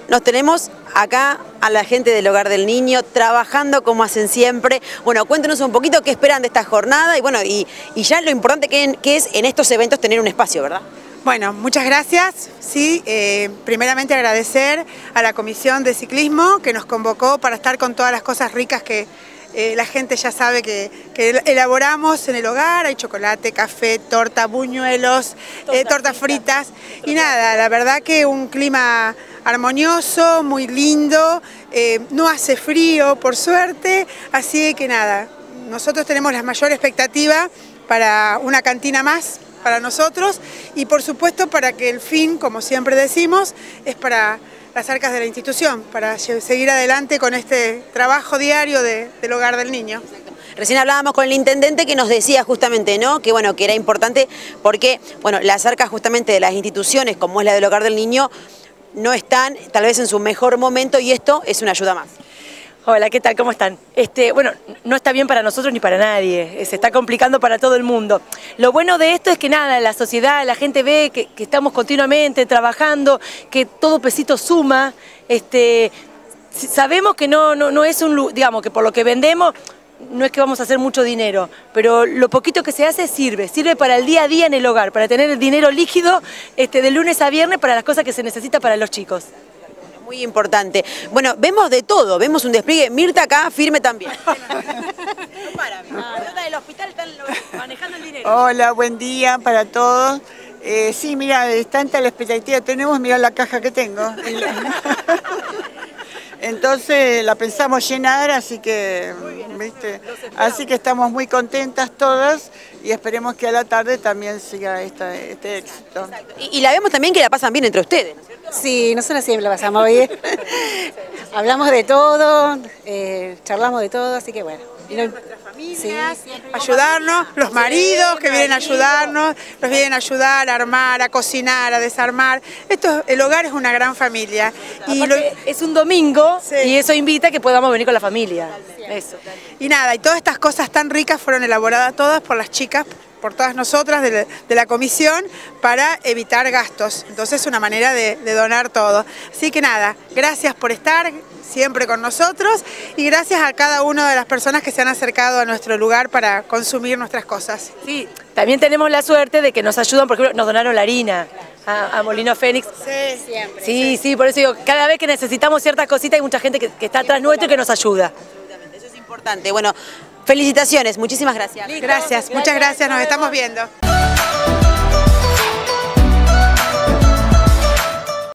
nos tenemos acá a la gente del Hogar del Niño trabajando como hacen siempre. Bueno, cuéntenos un poquito qué esperan de esta jornada y bueno, y ya lo importante que es en estos eventos tener un espacio, ¿verdad? Bueno, muchas gracias. Sí, primeramente agradecer a la Comisión de Ciclismo que nos convocó para estar con todas las cosas ricas que la gente ya sabe que elaboramos en el hogar. Hay chocolate, café, torta, buñuelos, tortas fritas. Y nada, la verdad que un clima armonioso, muy lindo, no hace frío por suerte, así que nada, nosotros tenemos la mayor expectativa para una cantina más para nosotros y por supuesto para que el fin, como siempre decimos, es para las arcas de la institución, para seguir adelante con este trabajo diario del Hogar del Niño. Recién hablábamos con el intendente que nos decía justamente, ¿no?, que bueno, que era importante porque bueno, las arcas justamente de las instituciones, como es la del Hogar del Niño, no están tal vez en su mejor momento y esto es una ayuda más. Hola, ¿qué tal? ¿Cómo están? Bueno, no está bien para nosotros ni para nadie, se está complicando para todo el mundo. Lo bueno de esto es que nada, la sociedad, la gente ve que estamos continuamente trabajando, que todo pesito suma, sabemos que no es digamos, que por lo que vendemos no es que vamos a hacer mucho dinero, pero lo poquito que se hace sirve para el día a día en el hogar, para tener el dinero líquido de lunes a viernes para las cosas que se necesita para los chicos. Muy importante. Bueno, vemos de todo, vemos un despliegue. Mirta acá, firme también. No para, Mirta del hospital están manejando el dinero. Hola, buen día para todos. Sí, mira, es tanta la expectativa tenemos, mira la caja que tengo. Entonces la pensamos llenar, así que, ¿viste? Así que estamos muy contentas todas y esperemos que a la tarde también siga este éxito. Y la vemos también que la pasan bien entre ustedes, ¿no es cierto? Sí, nosotros siempre la pasamos bien. Hablamos de todo, charlamos de todo, así que bueno. Y nuestras familias, sí, ayudarnos, los maridos que vienen a ayudarnos, nos vienen a ayudar a armar, a cocinar, a desarmar. El hogar es una gran familia. Y es un domingo, sí, y eso invita a que podamos venir con la familia. Eso. Y nada, y todas estas cosas tan ricas fueron elaboradas todas por las chicas, por todas nosotras de la comisión para evitar gastos. Entonces es una manera de donar todo. Así que nada, gracias por estar siempre con nosotros y gracias a cada una de las personas que se han acercado a nuestro lugar para consumir nuestras cosas. Sí, también tenemos la suerte de que nos ayudan, por ejemplo, nos donaron la harina a Molino Fénix. Sí, siempre. Sí, por eso digo, cada vez que necesitamos ciertas cositas hay mucha gente que está atrás nuestro y que nos ayuda. Absolutamente, eso es importante. Bueno, felicitaciones, muchísimas gracias. Gracias, muchas gracias, nos estamos viendo.